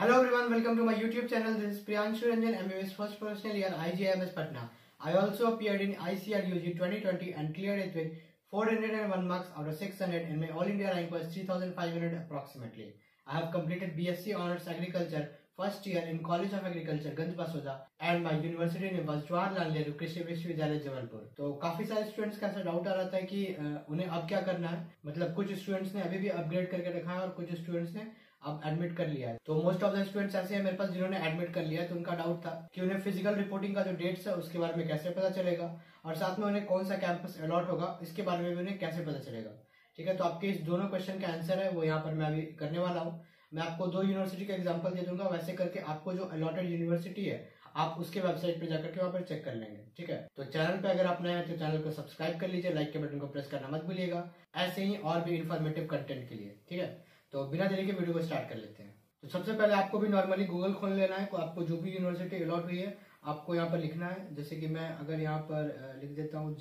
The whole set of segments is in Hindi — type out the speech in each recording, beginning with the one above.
Hello everyone, welcome to my YouTube channel. This is Priyanshu Ranjan, MBBS first professional year IGIMS Patna. I also appeared in ICRUG 2020 and cleared it with 401 marks out of 600 and my all India rank was 3500 approximately. I have completed BSc Honours Agriculture first year in College of Agriculture Ganj Basoda and my university name was Jawaharlal Nehru कृषि विश्वविद्यालय जबलपुर। तो काफी सारे स्टूडेंट्स का ऐसा डाउट आ रहा था कि उन्हें अब क्या करना है, मतलब कुछ स्टूडेंट्स ने अभी भी अपग्रेड करके रखा है और कुछ स्टूडेंट्स ने अब एडमिट कर लिया है। तो मोस्ट ऑफ द स्टूडेंट्स ऐसे हैं मेरे पास जिन्होंने एडमिट कर लिया है। तो उनका डाउट था कि उन्हें फिजिकल रिपोर्टिंग का जो डेट्स है उसके बारे में कैसे पता चलेगा और साथ में उन्हें कौन सा कैंपस अलॉट होगा इसके बारे में भी उन्हें कैसे पता चलेगा। ठीक है, तो आपके इस दोनों क्वेश्चन का आंसर है वो यहाँ पर मैं अभी करने वाला हूँ। मैं आपको दो यूनिवर्सिटी का एग्जांपल दे दूंगा, वैसे करके आपको जो अलॉटेड यूनिवर्सिटी है आप उसके वेबसाइट पे जाकर के वहां पर चेक कर लेंगे। ठीक है, तो चैनल पे अगर आप नए हैं तो चैनल को सब्सक्राइब कर लीजिए, लाइक के बटन को प्रेस करना मत भूलिएगा ऐसे ही और भी इन्फॉर्मेटिव कंटेंट के लिए। ठीक है, तो बिना देरी के वीडियो को स्टार्ट कर लेते हैं। तो सबसे पहले आपको भी नॉर्मली गूगल खोल लेना है। तो आपको जो भी यूनिवर्सिटी अलॉट हुई है आपको यहाँ पर लिखना है। जैसे कि मैं अगर यहाँ पर लिख देता हूँ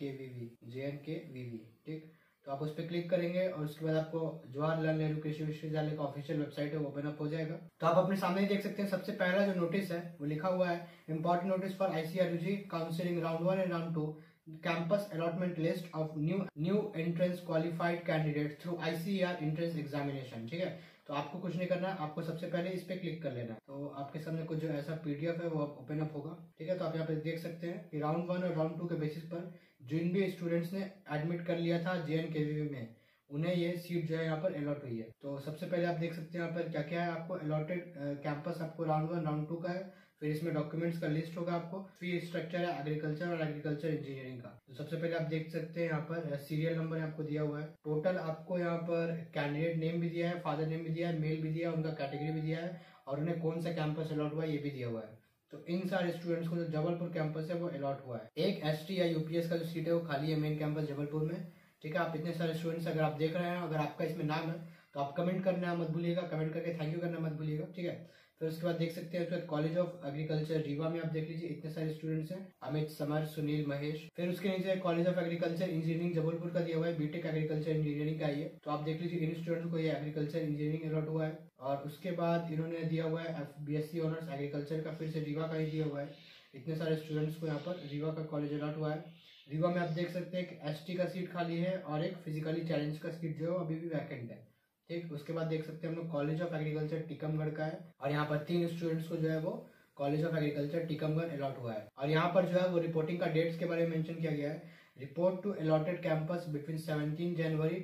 JNKVV। ठीक, तो आप उस पर क्लिक करेंगे और उसके बाद आपको जवाहरलाल नेहरू कृषि विश्वविद्यालय का ऑफिशियल वेबसाइट है वो ओपन अप हो जाएगा। तो आप अपने सामने ही देख सकते हैं सबसे पहला जो नोटिस है वो लिखा हुआ है important notice for ICRUG counselling round 1 and round 2 campus allotment list of new entrance qualified candidates through ICER entrance examination। ठीक है, तो आपको कुछ नहीं करना है, आपको सबसे पहले इस पे क्लिक कर लेना है। तो आपके सामने कुछ जो ऐसा PDF है वो ओपन अप होगा। ठीक है, तो आप यहाँ पे देख सकते हैं कि राउंड 1 और राउंड 2 के बेसिस पर जिन भी स्टूडेंट्स ने एडमिट कर लिया था JNKVV में उन्हें ये सीट जो है यहाँ पर अलॉट हुई है। तो सबसे पहले आप देख सकते हैं यहाँ पर क्या क्या है। आपको अलॉटेड कैंपस आपको राउंड 1 राउंड 2 का है, फिर इसमें डॉक्यूमेंट्स का लिस्ट होगा, आपको फी स्ट्रक्चर है एग्रीकल्चर और एग्रीकल्चर इंजीनियरिंग का। तो सबसे पहले आप देख सकते हैं यहाँ पर सीरियल नंबर आपको दिया हुआ है, टोटल आपको यहाँ पर कैंडिडेट नेम भी दिया है, फादर नेम भी दिया है, मेल भी दिया है, उनका कैटेगरी भी दिया है और उन्हें कौन सा कैंपस अलॉट हुआ है ये भी दिया हुआ है। तो इन सारे स्टूडेंट्स को जो जबलपुर कैंपस है वो अलॉट हुआ है। एक ST या UPS का जो सीट है वो खाली है मेन कैंपस जबलपुर में। ठीक है, आप इतने सारे स्टूडेंट्स अगर आप देख रहे हैं, अगर आपका इसमें नाम है तो आप कमेंट करना मत भूलिएगा, कमेंट करके थैंक यू करना मत भूलिएगा। ठीक है, फिर उसके बाद देख सकते हैं कॉलेज ऑफ एग्रीकल्चर रीवा में आप देख लीजिए इतने सारे स्टूडेंट्स हैं, अमित, समर, सुनील, महेश। फिर उसके नीचे college of agriculture engineering Jabalpur का दिया हुआ है, बीटेक एग्रीकल्चर इंजीनियरिंग का है। तो आप देख लीजिए इन स्टूडेंट्स को ये एग्रीकल्चर इंजीनियरिंग अलॉट हुआ है। और उसके बाद इन्होंने दिया हुआ है BSc ऑनर्स एग्रीकल्चर का, फिर से रीवा का ही दिया हुआ है। इतने सारे स्टूडेंट्स को यहाँ पर रीवा का कॉलेज अलॉट हुआ है। रीवा में आप देख सकते हैं एक ST का सीट खाली है और एक फिजिकली चैलेंज का सीट जो है अभी भी वैकेंट है। ठीक, उसके बाद देख सकते हैं हम लोग कॉलेज ऑफ एग्रीकल्चर टीकमगढ़ का है और यहाँ पर 3 स्टूडेंट्स को जो है वो college of agriculture Tikamgarh allot हुआ है। और यहाँ पर जो है वो रिपोर्टिंग का डेट्स के बारे में मेंशन किया गया है। Report to allotted campus between 17 January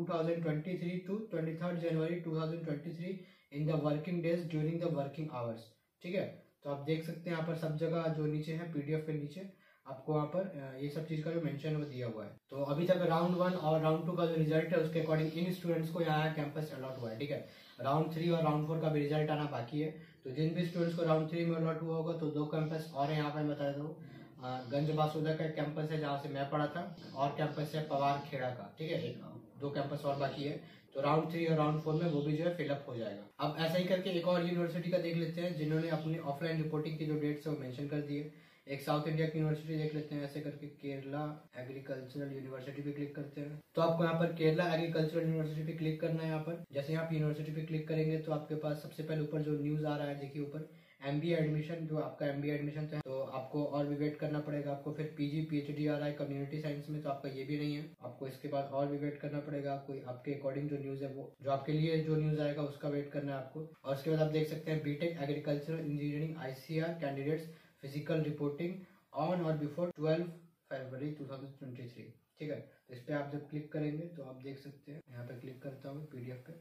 2023 to 23 January 2023 in the working days during the working hours. ठीक है, तो आप देख सकते हैं यहाँ पर सब जगह जो नीचे है PDF के नीचे आपको वहाँ पर ये सब चीज का जो मेंशन वो दिया हुआ है। तो अभी तक राउंड 1 और राउंड 2 का जो रिजल्ट है उसके अकॉर्डिंग इन स्टूडेंट्स को यहाँ कैंपस अलॉट हुआ है। ठीक है, राउंड 3 और राउंड 4 का भी रिजल्ट आना बाकी है। तो जिन भी स्टूडेंट्स को राउंड 3 में अलॉट हुआ होगा तो 2 कैंपस और है यहाँ पे बता देता हूँ। गंज बासोदा का कैंपस है जहाँ से मैं पढ़ा था और कैंपस है पवार खेड़ा का। ठीक है, 2 कैंपस और बाकी है। तो राउंड 3 और राउंड 4 में वो भी जो है फिलअप हो जाएगा। अब ऐसा ही करके एक और यूनिवर्सिटी का देख लेते हैं जिन्होंने अपनी ऑफलाइन रिपोर्टिंग की जो डेट्स है वो मेंशन कर दिए। एक साउथ इंडिया की यूनिवर्सिटी देख लेते हैं, ऐसे करके केरला एग्रीकल्चरल यूनिवर्सिटी पे क्लिक करते हैं। तो आपको यहाँ पर केरला एग्रीकल्चरल यूनिवर्सिटी पे क्लिक करना है। यहाँ पर जैसे यहाँ पे यूनिवर्सिटी पे क्लिक करेंगे तो आपके पास सबसे पहले ऊपर जो न्यूज आ रहा है देखिए ऊपर MBA एडमिशन, जो आपका MBA एडमिशन है तो आपको और भी वेट करना पड़ेगा। आपको फिर PG PhD आ रहा है कम्युनिटी साइंस में तो आपका ये भी नहीं है, आपको इसके बाद और भी वेट करना पड़ेगा। कोई आपके अकॉर्डिंग जो न्यूज है वो जो आपके लिए जो न्यूज आएगा उसका वेट करना है आपको। और उसके बाद आप देख सकते हैं B Tech agricultural engineering ICR candidates physical reporting on और बिफोर 12 फरवरी 2023। ठीक है, तो इस पे आप जब क्लिक करेंगे तो आप देख सकते हैं, यहाँ पे क्लिक करता हूँ PDF पे,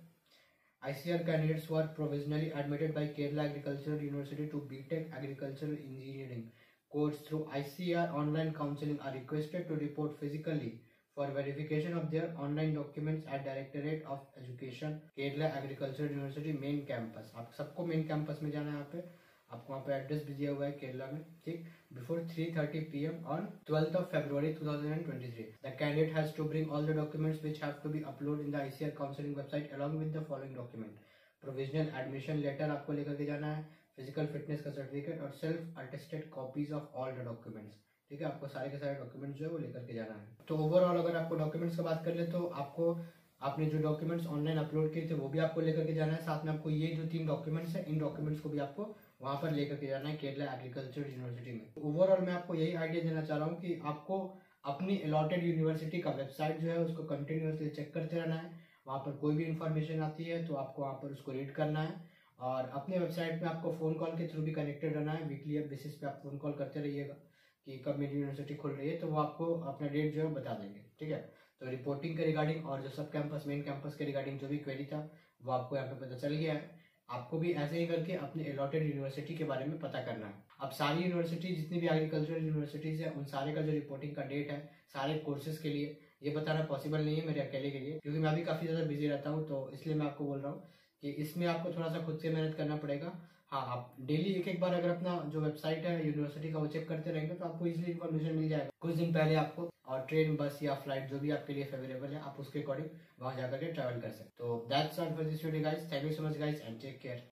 ICR candidates who are provisionally admitted by Kerala Agricultural University to BTech Agricultural Engineering course through ICR online counseling are requested to report physically for verification of their online documents at Directorate of Education Kerala Agricultural University main campus। आप सबको मेन कैंपस में जाना है। यहाँ पे आपको वहाँ पे एड्रेस भी दिया हुआ है केरला में। ठीक, before 3:30 PM on 12th of February 2023 the candidate has to bring all the documents which have to be uploaded in the ICR counseling website along with the following document: provisional admission letter आपको लेकर के जाना है, फिजिकल फिटनेस का सर्टिफिकेट और self attested copies of all the documents. ठीक है, आपको सारे के सारे डॉक्यूमेंट्स जो है वो लेकर के जाना है। तो ओवरऑल अगर आपको डॉक्यूमेंट्स की बात कर ले तो आपको आपने जो डॉक्यूमेंट्स ऑनलाइन अपलोड किए थे वो भी आपको लेकर के जाना है, साथ में आपको ये जो 3 डॉक्यूमेंट्स है इन डॉक्यूमेंट्स को भी आपको वहां पर लेकर के जाना है केरला एग्रीकल्चर यूनिवर्सिटी में। ओवरऑल मैं आपको यही आइडिया देना चाह रहा हूँ कि आपको अपनी अलॉटेड यूनिवर्सिटी का वेबसाइट जो है उसको कंटिन्यूअसली चेक करते रहना है। वहाँ पर कोई भी इंफॉर्मेशन आती है तो आपको वहाँ पर उसको रीड करना है, और अपने वेबसाइट में आपको फ़ोन कॉल के थ्रू भी कनेक्टेड रहना है। वीकली बेसिस पे आप फ़ोन कॉल करते रहिएगा कि कब मेरी यूनिवर्सिटी खुल रही है, तो वो आपको अपना डेट जो है बता देंगे, ठीक है। तो रिपोर्टिंग के रिगार्डिंग और जो सब कैंपस मेन कैंपस के रिगार्डिंग जो भी क्वेरी था वो आपको यहाँ पे पता चल गया है। आपको भी ऐसे ही करके अपने अलॉटेड यूनिवर्सिटी के बारे में पता करना है। अब सारी यूनिवर्सिटी जितनी भी एग्रीकल्चरल यूनिवर्सिटीज है उन सारे का जो रिपोर्टिंग का डेट है सारे कोर्सेज के लिए ये बताना पॉसिबल नहीं है मेरे अकेले के लिए, क्योंकि मैं भी काफ़ी ज़्यादा बिजी रहता हूँ, तो इसलिए मैं आपको बोल रहा हूँ कि इसमें आपको थोड़ा सा खुद से मेहनत करना पड़ेगा। हाँ, आप डेली एक बार अगर अपना जो वेबसाइट है यूनिवर्सिटी का वो चेक करते रहेंगे तो आपको इजीली इन्फॉर्मेशन मिल जाएगा कुछ दिन पहले आपको, और ट्रेन बस या फ्लाइट जो भी आपके लिए फेवरेबल है आप उसके अकॉर्डिंग वहाँ जाकर के ट्रैवल कर सकते। तो that's all for this video guys, thank you so much guys and take care.